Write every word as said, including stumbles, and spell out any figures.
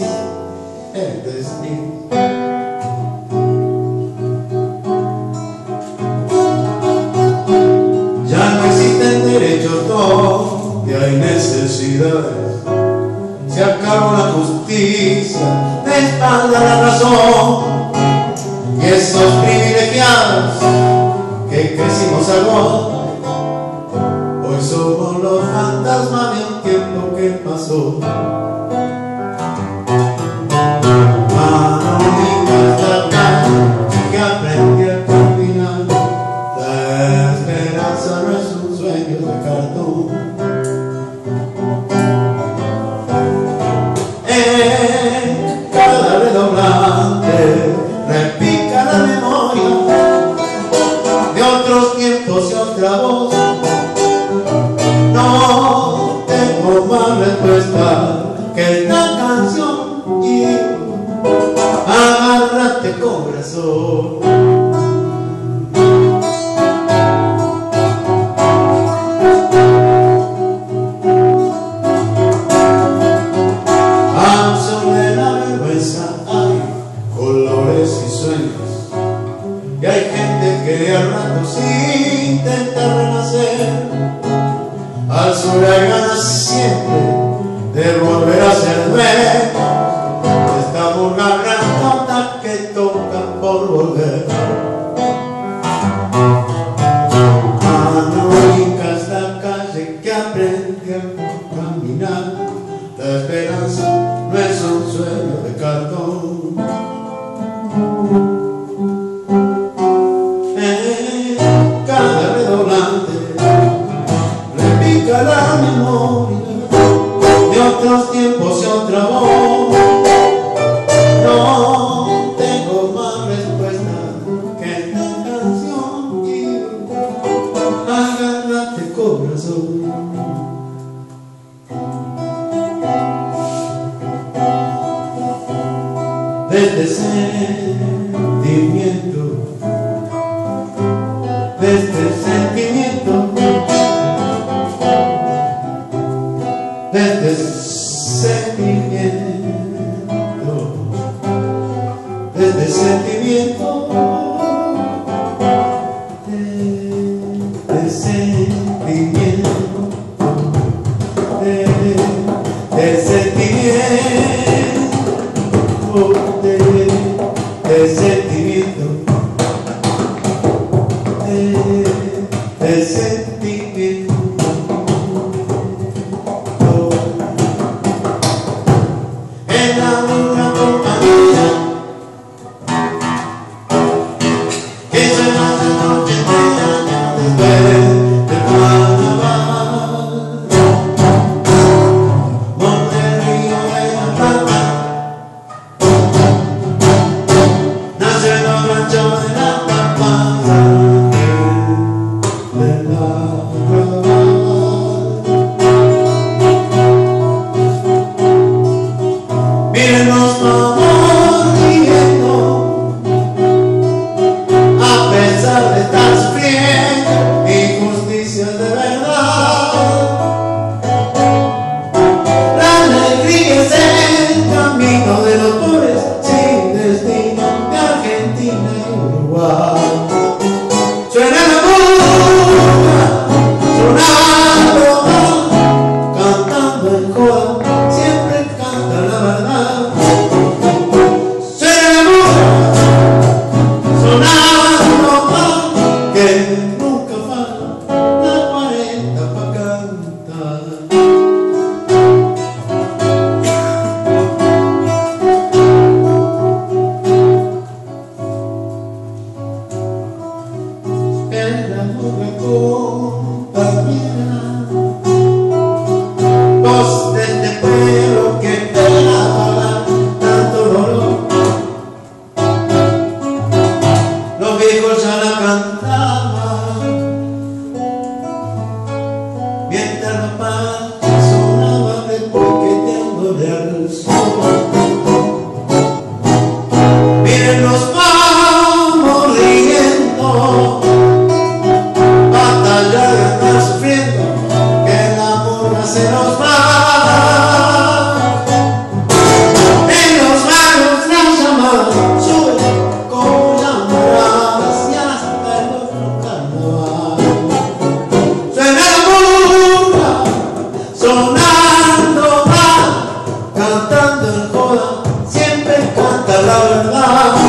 el destino. Ya no existen derechos, donde hay necesidades. Se acabó la justicia, de espalda la razón. Y esos privilegiados que crecimos a gol, hoy somos los fantasmas de un tiempo que pasó. Manolitas de acá, que aprendí a caminar. La esperanza no es un sueño de cartón. En cada redoblante repica la memoria de otros tiempos y otra voz. No tengo más respuesta que esta canción y agárrate corazón. Al sol de la vergüenza hay colores y sueños, y hay gente que a ratos intenta renacer. Al sur hay ganas siempre de volver a ser dueño de esta burga grandota que toca por volver. Manolica es la calle que aprende a caminar. La esperanza no es un sueño de cartón. En cada redoblante repica la memoria de otros tiempos y otra voz. No tengo más respuesta que esta canción y agárrate corazón. Desde sentimiento, desde sentimiento, desde sentimiento, desde sentimiento, desde sentimiento, desde sentimiento, de sentimiento, de, de sentimiento. En la misma compañía que se hace noche entera después del carnaval. Monterío de la Plata, nace el rancho de la Tapaza de la Raval. Miren, nos vamos riendo a pesar de estar sufriendo injusticias de verdad. La alegría es el camino de los pobres sin destino de Argentina y Uruguay. Suena la música, sonando, cantando en coro, siempre canta la verdad. Suena la música, sonando, que nunca falta la cuarenta pa' cantar. En la nube compañera, voz de este pueblo que te da tanto dolor. Los viejos ya la cantaban mientras la paz sonaba repiqueteándole al sol. Miren, nos vamos riendo, batalla de estar sufriendo, que la murga se nos va. En siempre canta la verdad.